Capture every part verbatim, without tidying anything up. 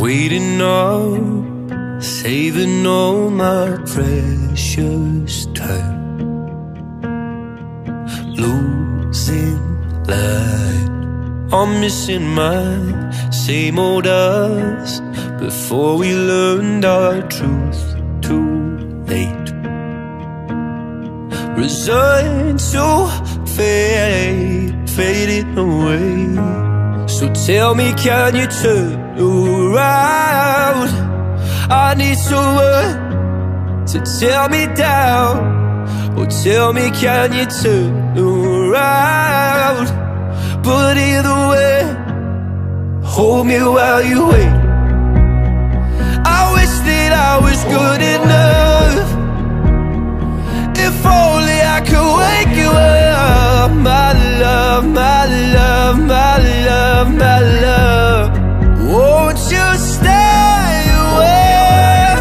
waiting up, saving all my precious time, losing light. I'm missing my same old us before we learned our truth too late. Resigned to fade, fading away. So tell me, can you turn around? I need someone to tear me down. Oh, tell me, can you turn around? But either way, hold me while you wait. I wish that I was good enough. If only I could wake you up. My love, my love, my love, my love, won't you stay away?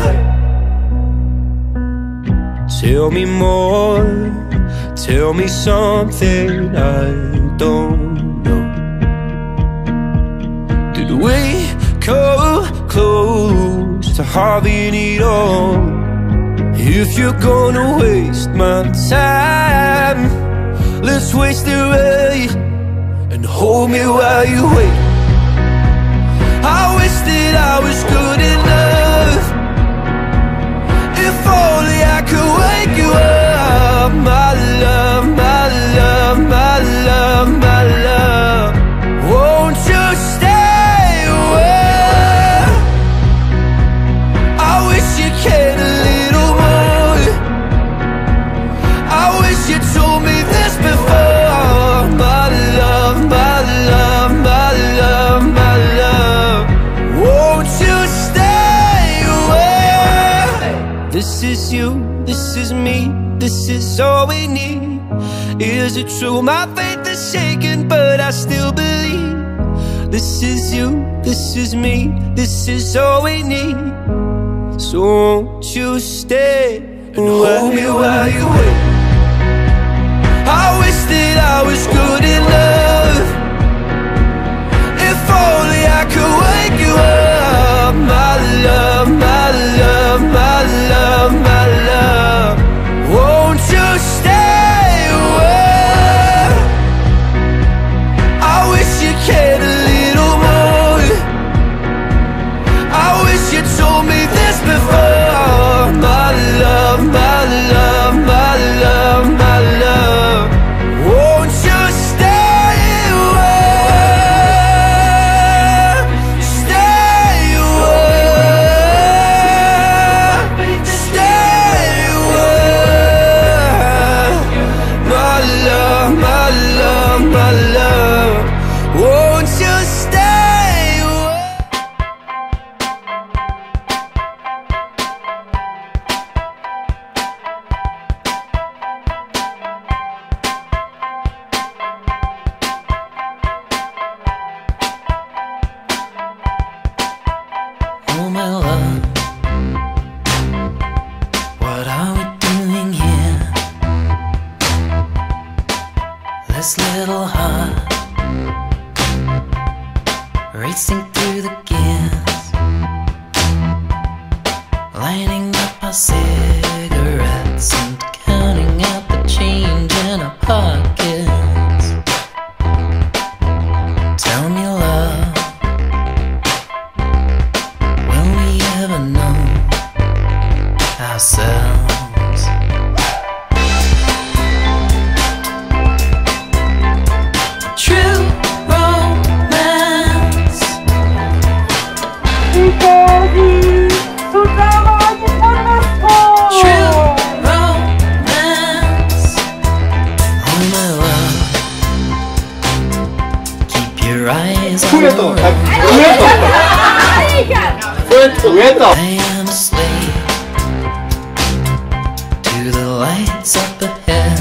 Tell me more, tell me something I don't know. Did we come close to having it all? If you're gonna waste my time, let's waste it right, and hold me while you wait. I wish that I was good enough. If only I could wake you up. My love, my love, my love, my love, won't you stay away? I wish you cared a little more. I wish you told me this before. My love, my love, my love, my love, won't you stay away? This is you, this is me, this is all we need. Is it true? My faith is shaken, but I still believe. This is you, this is me, this is all we need. So won't you stay and hold me while you wait? I wish that I was good enough. If only I could wake you up. My love, my love, my love, my love, won't you stay away? I wish you cared a little more. I wish you told me this before. My love, my love, my love, my love, won't you stay away? Stay away. Stay away. My love, my love, my love, won't you stay away? Oh my love, what are we doing here? This little heart racing through the gears, lining up our cigarettes and counting out the change in our pockets. Tell me, love, will we ever know ourselves? True romance. True romance. Oh my love, keep your eyes on the road. I am a slave to the lights up ahead.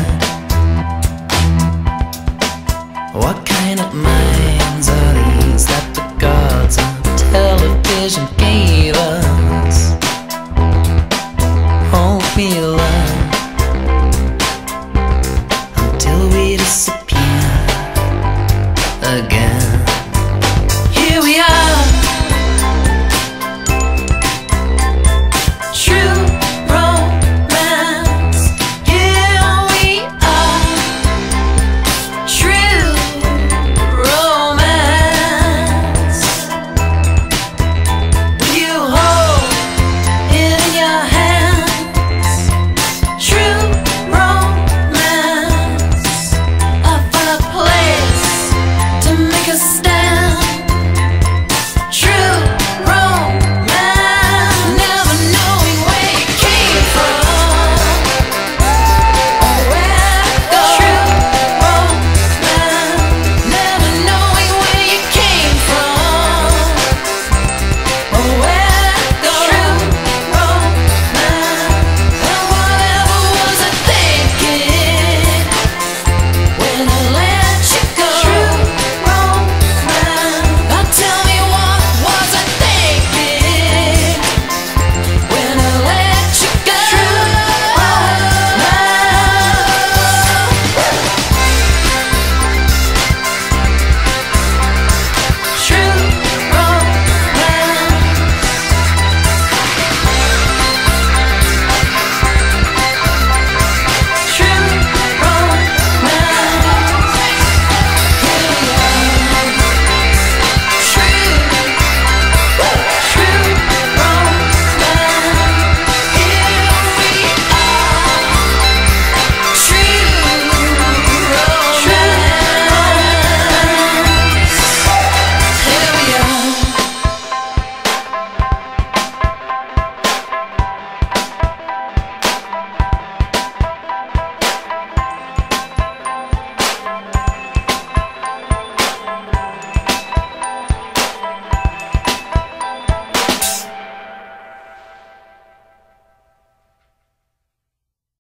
What kind of minds are these that the gods on television gave us? Hope we learn until we disappear again.